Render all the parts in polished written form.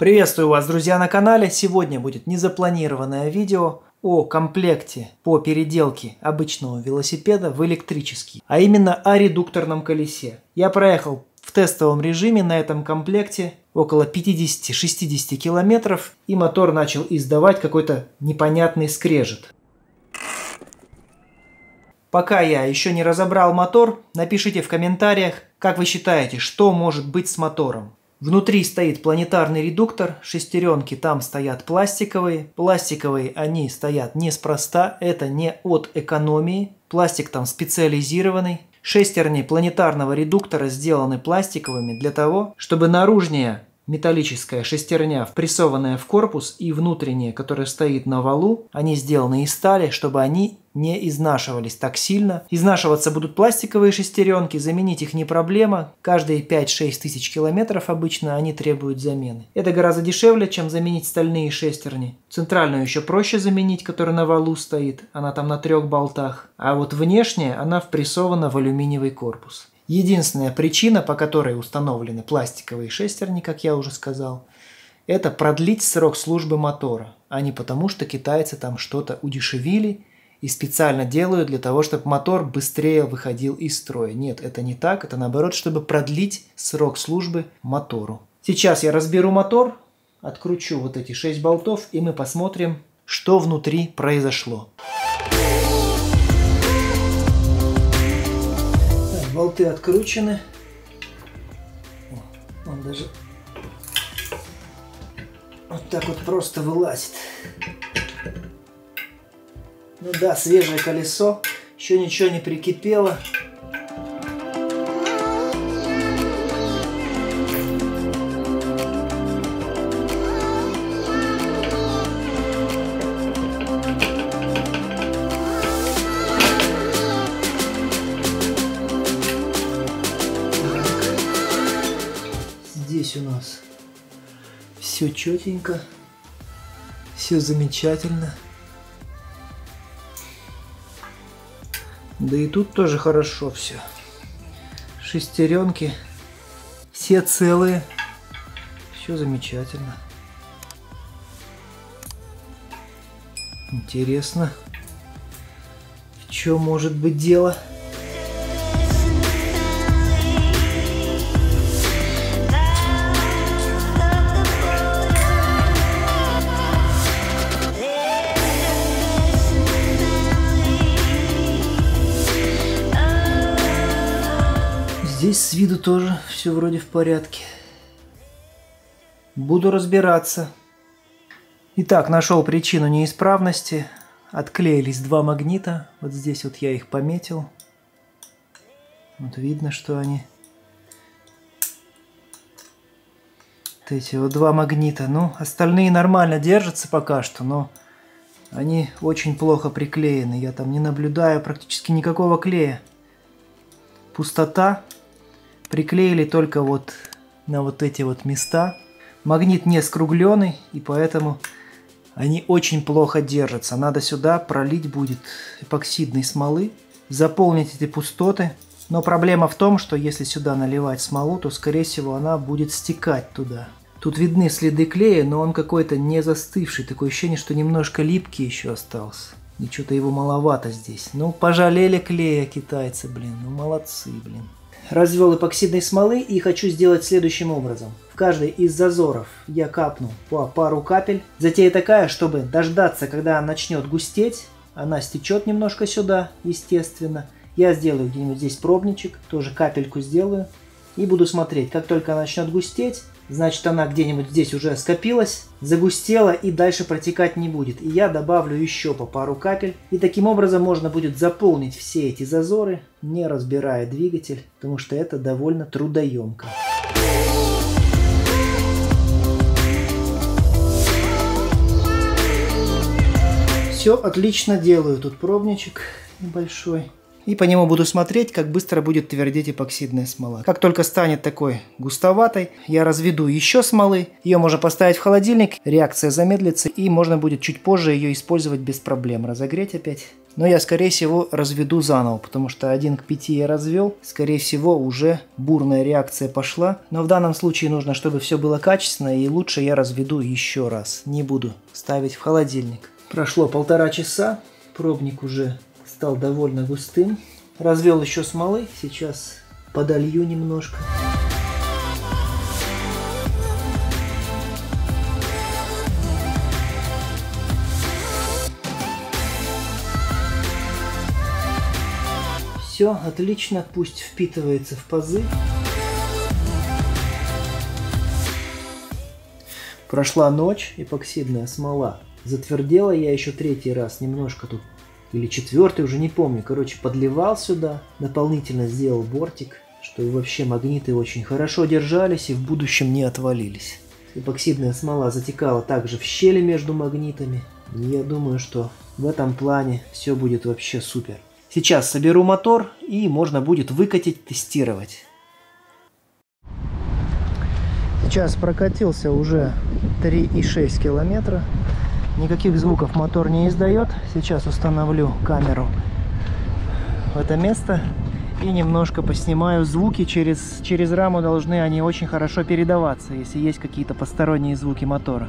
Приветствую вас, друзья, на канале. Сегодня будет незапланированное видео о комплекте по переделке обычного велосипеда в электрический, а именно о редукторном колесе. Я проехал в тестовом режиме на этом комплекте около 50-60 километров, и мотор начал издавать какой-то непонятный скрежет. Пока я еще не разобрал мотор, напишите в комментариях, как вы считаете, что может быть с мотором. Внутри стоит планетарный редуктор, шестеренки там стоят пластиковые. Пластиковые они стоят неспроста, это не от экономии. Пластик там специализированный. Шестерни планетарного редуктора сделаны пластиковыми для того, чтобы наружная металлическая шестерня, впрессованная в корпус, и внутренняя, которая стоит на валу, они сделаны из стали, чтобы они не изнашивались так сильно. Изнашиваться будут пластиковые шестеренки, заменить их не проблема. Каждые 5-6 тысяч километров обычно они требуют замены. Это гораздо дешевле, чем заменить стальные шестерни. Центральную еще проще заменить, которая на валу стоит, она там на 3 болтах. А вот внешняя, она впрессована в алюминиевый корпус. Единственная причина, по которой установлены пластиковые шестерни, как я уже сказал, это продлить срок службы мотора, а не потому, что китайцы там что-то удешевили и специально делают для того, чтобы мотор быстрее выходил из строя. Нет, это не так, это наоборот, чтобы продлить срок службы мотору. Сейчас я разберу мотор, откручу вот эти 6 болтов, и мы посмотрим, что внутри произошло. Болты откручены. Он даже вот так вот просто вылазит. Ну да, свежее колесо. Еще ничего не прикипело. Здесь у нас все четенько, все замечательно. Да и тут тоже хорошо все. Шестеренки все целые, все замечательно. Интересно, в чем может быть дело? Здесь с виду тоже все вроде в порядке. Буду разбираться. Итак, нашел причину неисправности. Отклеились 2 магнита. Вот здесь вот я их пометил. Вот видно, что они... Вот эти вот 2 магнита. Ну, остальные нормально держатся пока что, но они очень плохо приклеены. Я там не наблюдаю практически никакого клея. Пустота. Приклеили только вот на вот эти вот места. Магнит не скругленный, и поэтому они очень плохо держатся. Надо сюда пролить будет эпоксидной смолы, заполнить эти пустоты. Но проблема в том, что если сюда наливать смолу, то скорее всего она будет стекать туда. Тут видны следы клея, но он какой-то не застывший. Такое ощущение, что немножко липкий еще остался. И что-то его маловато здесь. Ну, пожалели клея китайцы, блин. Ну, молодцы, блин. Развел эпоксидной смолы и хочу сделать следующим образом. В каждой из зазоров я капну по пару капель. Затея такая, чтобы дождаться, когда она начнет густеть. Она стечет немножко сюда, естественно. Я сделаю где-нибудь здесь пробничек, тоже капельку сделаю. И буду смотреть, как только она начнет густеть, значит она где-нибудь здесь уже скопилась, загустела и дальше протекать не будет. И я добавлю еще по пару капель. И таким образом можно будет заполнить все эти зазоры, не разбирая двигатель, потому что это довольно трудоемко. Все отлично делаю. Тут пробничек небольшой. И по нему буду смотреть, как быстро будет твердеть эпоксидная смола. Как только станет такой густоватой, я разведу еще смолы. Ее можно поставить в холодильник, реакция замедлится, и можно будет чуть позже ее использовать без проблем. Разогреть опять. Но я, скорее всего, разведу заново, потому что 1 к 5 я развел. Скорее всего, уже бурная реакция пошла. Но в данном случае нужно, чтобы все было качественно, и лучше я разведу еще раз. Не буду ставить в холодильник. Прошло 1,5 часа. Пробник уже стал довольно густым. Развел еще смолы. Сейчас подолью немножко. Все отлично, пусть впитывается в пазы. Прошла ночь, эпоксидная смола затвердела. Я еще 3-й раз немножко тут, или 4-й, уже не помню. Короче, подливал сюда, дополнительно сделал бортик, чтобы вообще магниты очень хорошо держались и в будущем не отвалились. Эпоксидная смола затекала также в щели между магнитами. И я думаю, что в этом плане все будет вообще супер. Сейчас соберу мотор и можно будет выкатить, тестировать. Сейчас прокатился уже 3,6 километра. Никаких звуков мотор не издает. Сейчас установлю камеру в это место и немножко поснимаю звуки. Через раму должны они очень хорошо передаваться, если есть какие-то посторонние звуки мотора.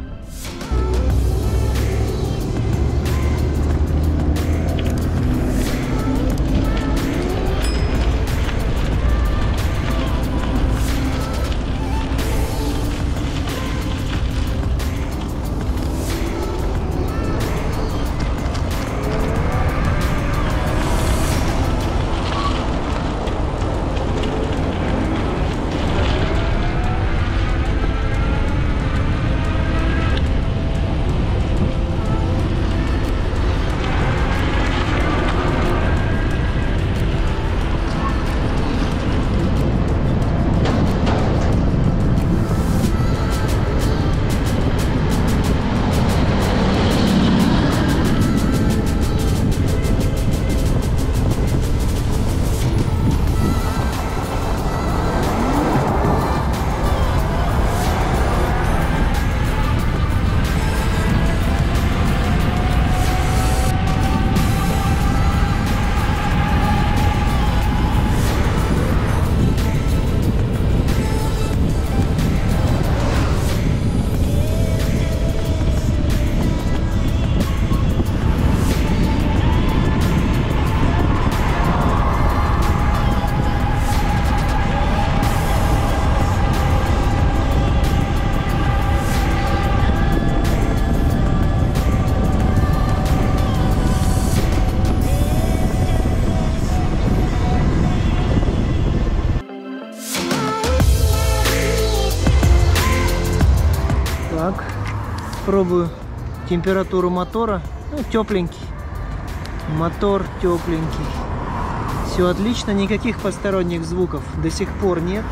Так, пробую температуру мотора. Ну, тепленький. Мотор тепленький. Все отлично, никаких посторонних звуков до сих пор нет.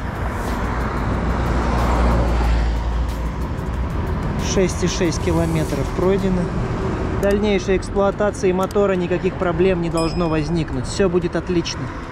6,6 километров пройдено. В дальнейшей эксплуатации мотора никаких проблем не должно возникнуть. Все будет отлично.